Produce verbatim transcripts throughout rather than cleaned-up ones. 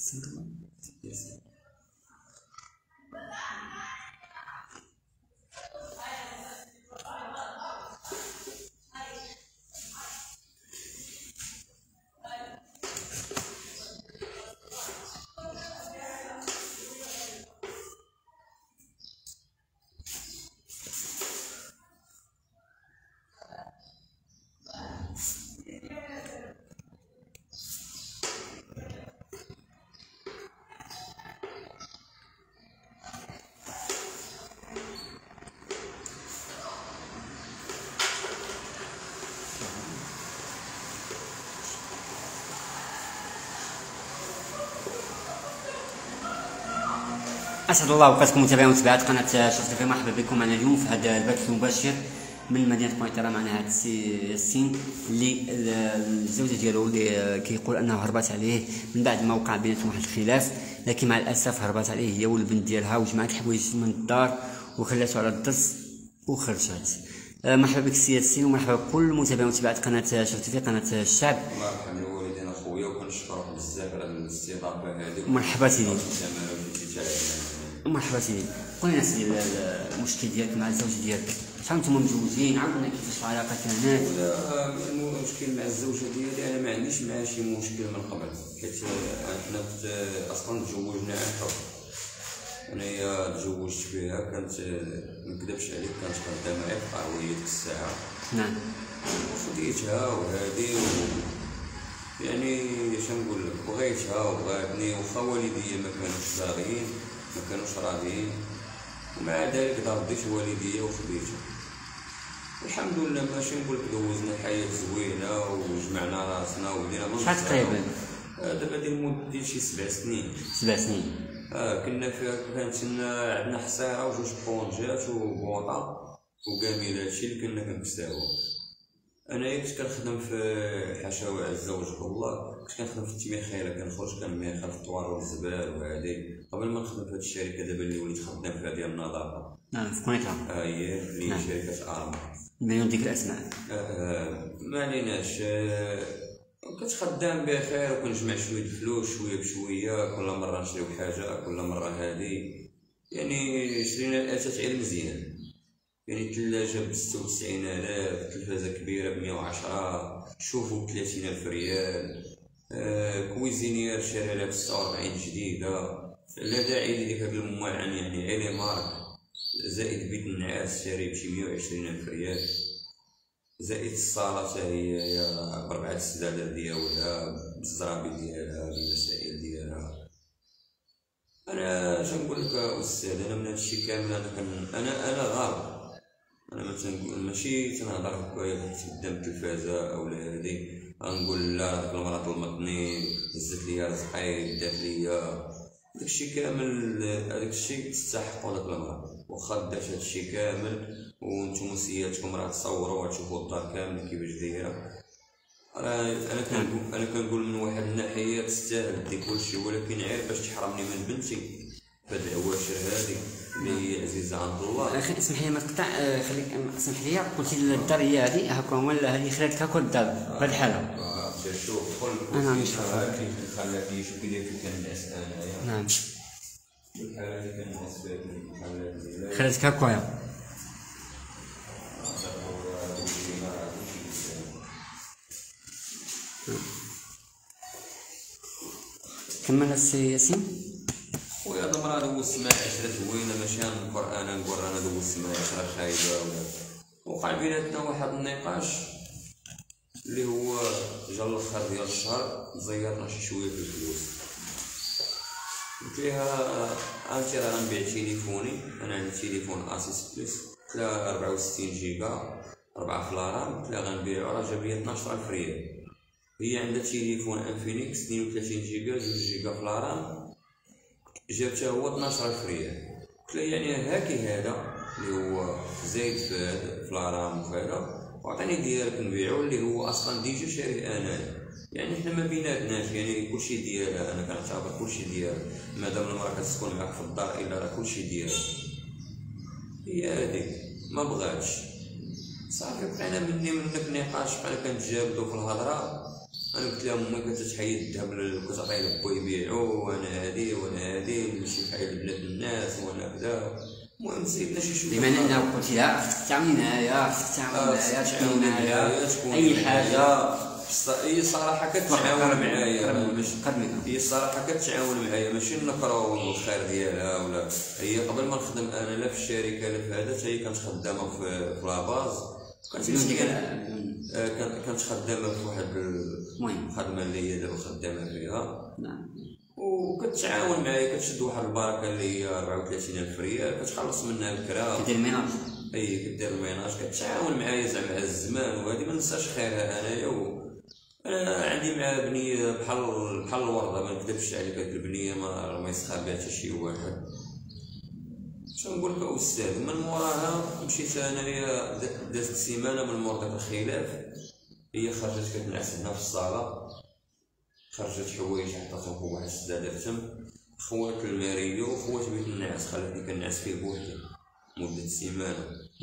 اسعد الله اوقاتكم متابعين ومتابعات قناه شرف تيفي. مرحبا بكم معنا اليوم في هذا البث المباشر من مدينه بوينتيرا. معنا هذا السي ياسين اللي الزوجه ديالو اللي كيقول انه هربات عليه من بعد ما وقع بيناتهم واحد الخلاف، لكن مع الاسف هربات عليه هي والبنت ديالها وجمعت الحوايج من الدار وخلاتو على الدرس وخرجت. مرحبا بك سي ياسين ومرحبا بكل متابعين ومتابعات قناه شرف تيفي قناه الشعب. مرحبا بوالدينا خويا وكنشكرك بزاف على الاستضافه هذه. مرحبا سيدي. مرحبا سيدي. قول لنا سيدي المشكل ديالك مع الزوجه ديالك، شحال نتوما متزوجين؟ عاودنا كيفاش العلاقه كانت؟ المشكل مع الزوجه ديالي انا ما عنديش معها شي مشكل من قبل، حيت حنا اصلا تزوجنا عن حب. انايا تزوجت بها، كانت ما نكذبش عليك كانت خدامه معايا في قهويه ديك الساعه. نعم. خديتها وهادي و... يعني اش نقول لك، بغيتها وبغاتني، وخا والديا ما كانوش باغيين ما كانوش راضيين، ومع ذلك ضربت والديا وخديتها. الحمد لله ماشي نقول لك دوزنا حياه زوينه وجمعنا راسنا وبدينا من شحال تقريبا؟ دابا ديال المده ديال شي سبع سنين. سبع سنين. اه كنا فيها، كانت لنا عندنا حصيره وجوج طونجات وبوطه وكامل هادشي اللي كنا كنكساوه. انايا كنت كنخدم في حشاوي عز وجه الله، كنت كنخدم في التميخيله، كنخرج كنميخل في الطوار والزبال وهادي قبل ما نخدم في هاد الشركه دابا اللي وليت خدام فيها ديال النظافه. نعم في كونيكا. اه هي اللي نعم. شركه ارما مليون ديك الاسماء. آه ما عليناش. آه كنت خدام بخير وكنجمع شويه الفلوس شويه بشويه، كل مره نشريو حاجه كل مره هادي. يعني شرينا الاثاث غير مزيان، يعني ثلاجه ب ستة وتسعين ألف، تلفازه كبيره ب مية وعشرة، شوفوا ب ثلاثين ألف ريال، آه كويزينيير شاريها لها ب ستة وأربعين جديده. لا داعي لديك هاد الممعن، يعني عيلي مارك، زائد بيت النعاس شاري بشي مية وعشرين ألف ريال، زائد الصاله حتى هي بربعه السدادة ديالها بالزرابي ديالها بالمسائل ديالها. انا اش نقول لك استاذ، انا من هادشي كامل انا كن انا انا غاب، انا ما تنقول ماشي تنهضر هكايا قدام التلفازه او لا هادي غنقول لا داك المراه ظلمتني هزت ليا رزقي دات ليا، داكشي كامل هداكشي تستحقو داك المراه. واخا دات هادشي كامل وانتم سياتكم راه تصوروا وتشوفوا الدار كامل كيفاش دايره، راه انا كنقول انا كنقول من واحد الناحيه تستاهل ديك كلشي، ولكن غير باش تحرمني من بنتي فهاد العواشر هادي اللي هي عزيزه عند الله. اخي اسمح لي ما تقطع، خليك اسمح لي. قلتي الدار هي هذه هكا هو هذه خلاتك هكا الدار بهاد الحاله. شوف قول انا نشوف خلات لي شوف كيداير في كنعس انايا. نعم. الحاله اللي كنعس فيها الحالات ديالها خلاتك هكايا. كمل السي ياسين. خويا هاد المرا دوزت معاه عشرة زوينه، ماشي غنقر انا نقول انا دوزت معاه عشرة خايبه. ولا وقع بيناتنا واحد النقاش اللي هو جا الاخر ديال الشهر زيرنا شي شويه في الفلوس. قلت ليها انت راه غنبيع تليفوني، انا عندي تليفون اسيس بلس قلت لها أربعة وستين جيجا أربعة في الرام، قلت لها غنبيعو راه جاب لي اثناش ألف ريال. هي عندها تليفون انفينيكس اثنين وثلاثين جيجا جوج جيجا في الرام جاب حتى هو اثناش ألف ريال. قلت لها يعني هاكي هذا اللي هو زايد في الرام وهذا وعطيني ديالك نبيعو اللي هو اصلا ديجا شاريه انا، يعني حنا ما بيناتناش، يعني كلشي ديالها، انا كنعتبر كلشي ديالها مادام المراه كتسكن معاك في الدار الا راه كلشي ديالها. هي هاديك ما بغاتش صافي، بقينا مني منك نقاش بحال كنتجابدو في الهضره. انا قلت قلت لهم امي كتحيد الذهب وكتعطيه لبو يبيعو، وانا هادي وانا هادي نمشي بحال بنات الناس وانا كذا. المهم سيدنا شي شويه بما انه قلت لها خصك تعاوني معايا، خصك تعاوني معايا، تكون معايا تكون اي حاجه. هي الصراحه كتعاون معايا، ماشي قرمي هي الصراحه كتعاون معايا، ماشي نكرهو الخير ديالها ولا. هي قبل ما نخدم انا لا في الشركه لا في هذا، حتى هي كانت خدامه في في لاباز، كانت كانت خدامه في واحد المهم الخدمه اللي هي دابا خدامه فيها. نعم. وكتعاون معايا، كتشد واحد البركه اللي هي أربعة وثلاثين ألف ريال كتخلص منها الكرا، كدير الميناج. اي كدير الميناج، كتعاون معايا زعما على الزمان، وهذه ما ننساش خيرها انايا. انا عندي مع بنيه بحال بحال الورده، ما نكذبش عليك، هاد البنيه ما ما يسخى بها حتى شي واحد. شنو نقول لك استاذ، من موراها مشيت انايا دازت سيمانه من مور داك الخلاف، هي خرجت كتنعس هنا في الصاله، خرجت حوايج عطاتهم فوق واحد السداده تم، خوات الماريو وخوات بيت النعاس، خلاتني كنعس فيه بوحدي مده سيمانه.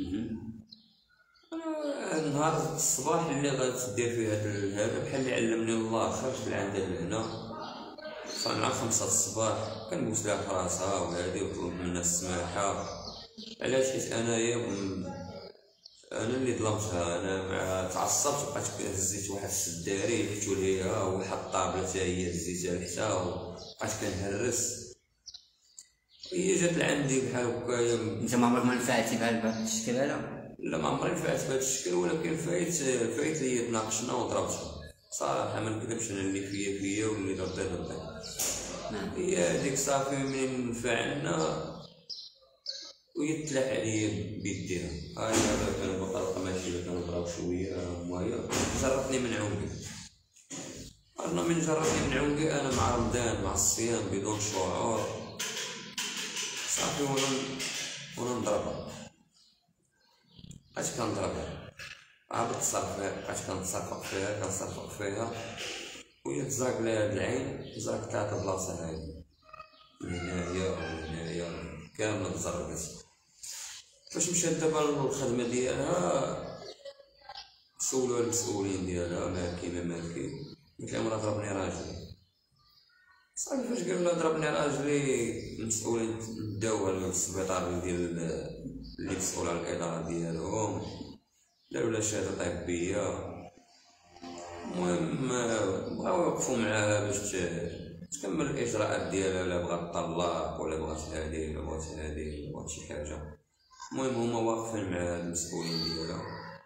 انا نهار الصباح اللي غتدير فيه هذا بحال اللي علمني الله، خرجت لعندها لهنا مع خمسة الصباح، كنبوس لها في راسها وهادي وطلبت منها السماحه. علاش؟ حيت انايا انا اللي ظلمتها، انا مع تعصبت بقيت هزيت واحد السداري حيت وليها، وواحد الطابله حتى هي هزيتها لحتى وبقيت كنهرس. هي جات لعندي بحال هكايا. انت ما عمرك ما نفعتي بهذا الشكل هذا؟ لا ما عمري نفعت بهذا الشكل، ولكن فايت فايت لي تناقشنا وضربتها صراحه، ما نكذبش، انا اللي فيا فيا واللي ضدي ضدي. نعم. هي هذيك صافي منين انفعلنا وهي تلاح عليا بيديها، هاي هذا كان بقى ماشي كنضرب شويه وهي جرتني من عنقي. انا من جرتني من عنقي انا مع رمضان مع الصيام بدون شعور صافي، وانا وانا نضربها، بقيت كنضربها، عاد تصرف فيها، بقيت كنتصرفق فيها كنصرفق فيها، وهي تزرق لها هاد العين، زرقت لها البلاصه هادي من هنايا وهنايا كامله تزرقت. فاش مشات دابا للخدمه ديالها سولوها المسؤولين ديالها مالكي ما مالكي، قلت لهم راه ضربني راجلي. صافي فاش قالوا لها ضربني راجلي، المسؤولين داوها للسبيطار ديال اللي مسؤول على الاداره ديالهم، داروا لها شهاده طبيه. المهم بغاو يوقفوا معاها باش تكمل الاجراءات ديالها، لا بغات تطلق ولا بغات هادي ولا بغات هادي ولا بغات شي حاجه. المهم هما واقفين مع المسؤولين ديالها،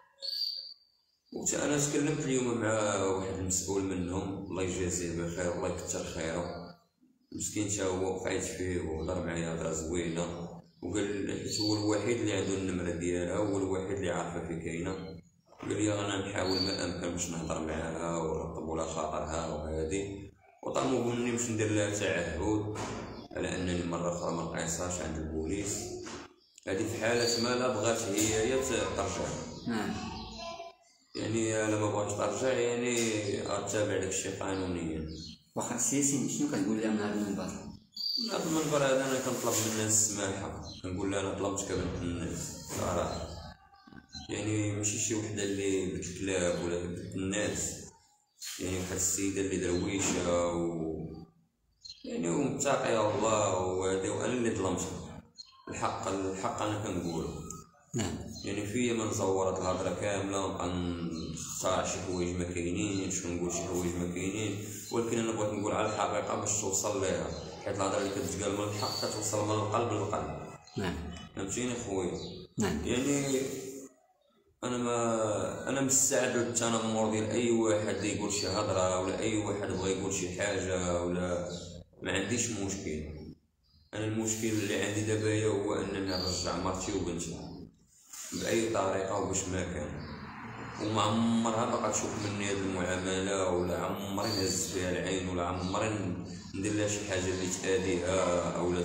وحتى انا تكلمت اليوم مع واحد المسؤول منهم الله يجازيه بخير والله يكثر خيره، مسكين تا هو وقعت فيه وهضر معايا هضره زوينه، وقال حيت هو الوحيد اللي عنده النمره ديالها، هو الوحيد اللي عارفه في كاينه، قال لي انا نحاول ما امكن باش نهضر معاها ونرطب لها خاطرها وهادي، وطالما مني باش ندير لها تعهد على انني مره اخرى ما نقيصهاش عند البوليس، هذه في حاله ما لا بغات هي هي ترجع. نعم. يعني الا ما بغاتش ترجع يعني غتابع داكشي قانونيا. واخا السياسي شنو كتقول لها من هذا المنبر؟ من هذا المنبر هذا انا كنطلب من الناس السماحه، كنقول لها انا طلبتك بنت الناس صراحه، يعني ماشي شي وحده اللي بنت الكلاب ولا بنت الناس، يعني واحد السيده اللي درويشه و يعني ومتقيه والله وهذا، وانا اللي ظلمتها. الحق الحق انا كنقولو. نعم. يعني فيا ما نزورت الهضره كامله ونبقى نختار شي حوايج ما كاينينش ونقول شي حوايج ما كاينين، ولكن انا بغيت نقول على الحقيقه باش توصل ليها، حيت الهضره اللي كتقال من الحق كتوصل من القلب للقلب. نعم. فهمتيني خويا؟ نعم. يعني انا ما انا مستعد للتنمر ديال اي واحد اللي يقول شي هضره، ولا اي واحد بغى يقول شي حاجه، ولا ما عنديش مشكل. انا المشكل اللي عندي دابا هو انني نرجع مرتي وبنتي باي طريقه وباش ما كان، وما عمرها بقى تشوف مني هذه المعامله، ولا عمري نهز فيها العين، ولا عمري ندير لها شي حاجه اللي تاذيها اولا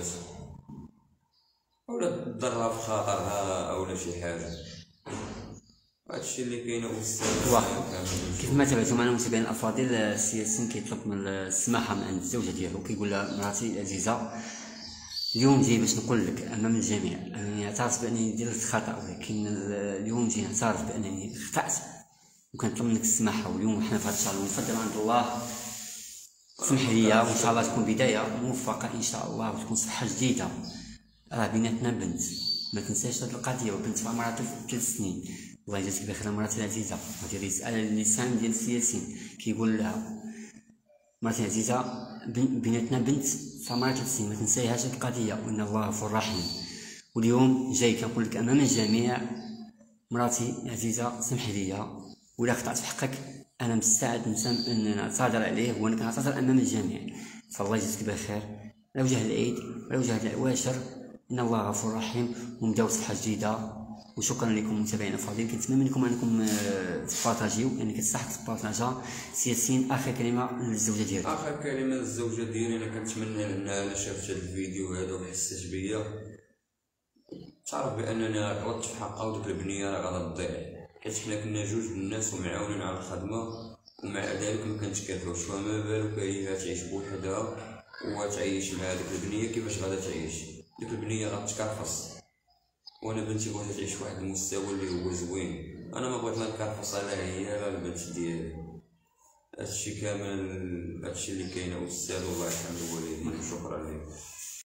اولا تضرها في خاطرها اولا شي حاجه. هادشي اللي كاين هو السبب. كيف ما تابعتوا معنا متابعين الافاضل، السياسي كيطلب من السماحه من عند الزوجه ديالو، كيقول لها مراتي العزيزه اليوم جاي باش نقول لك امام الجميع انني اعترف بانني درت خطا، ولكن اليوم جاي نعترف بانني خطات، وكنطلب منك السماحه. واليوم حنا في هذا الشهر المفضل عند الله، سمح لي وان شاء الله تكون بدايه موفقه ان شاء الله وتكون صفحه جديده. راه بيناتنا بنت، ما تنساش هذه القضيه، وبنت في عمرها ثلاث سنين. الله يجازيك بخير مراتي العزيزه. هذه رساله للسان ديال السي ياسين كيقول لها مراتي العزيزه بيناتنا بنت في عمرها ثلاث سنين، ما تنسايهاش هذه القضيه، وان الله غفور رحيم. واليوم جاي كنقول لك امام الجميع مراتي العزيزه سمحي لي، ولا خطأت في حقك انا مستعد ان نعتذر عليه وانا كنعتذر امام الجميع. فالله يجزيك بخير على وجه العيد وعلى وجه العواشر، ان الله غفور رحيم. ونبداو صفحه جديده. وشكرا لكم متابعينا الفاضلين، كنتمنى منكم انكم تبارطاجيو، يعني كتصح تبارطاجا. سي ياسين اخر كلمه للزوجه ديالك. اخر كلمه للزوجه ديالي، انا كنتمنى انها شافت هذا الفيديو هذا وحست بيا تعرف بانني غلطت في حقها، وديك البنيه راه غادا تضيع، حيت حنا كنا جوج الناس ومعاونين على الخدمه، ومع ذلك ما كنتكافلوش. فما بالك هي تعيش بوحدها وتعيش مع ديك البنيه، كيفاش غادا تعيش؟ ديك البنيه غتكرفص، وانا بنتي بغيت تعيش في واحد المستوى اللي هو زوين. انا ما بغيت لا نكرفص على هي لا البنت ديالي. هادشي كامل هادشي اللي كاين استاذ، والله يرحم الوالدين. شكرا لك.